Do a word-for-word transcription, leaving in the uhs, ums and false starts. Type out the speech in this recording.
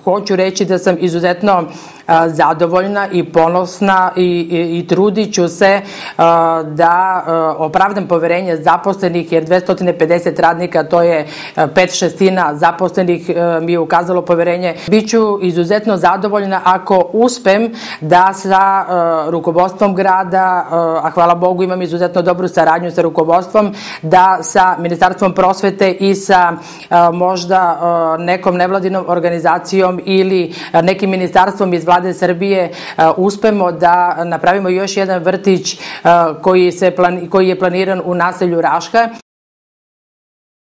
Hoću reći da sam izuzetno zadovoljna i ponosna i, i, i trudit ću se da opravdam poverenje zaposlenih, jer dvesta pedeset radnika, to je pet šestina zaposlenih, mi je ukazalo poverenje. Biću izuzetno zadovoljna ako uspem da sa rukovodstvom grada, a hvala Bogu imam izuzetno dobru saradnju sa rukovodstvom, da sa Ministarstvom prosvete i sa možda nekom nevladinom organizacijom ili nekim ministarstvom iz Vlade Srbije uspemo da napravimo još jedan vrtić koji, se, koji je planiran u naselju Raška.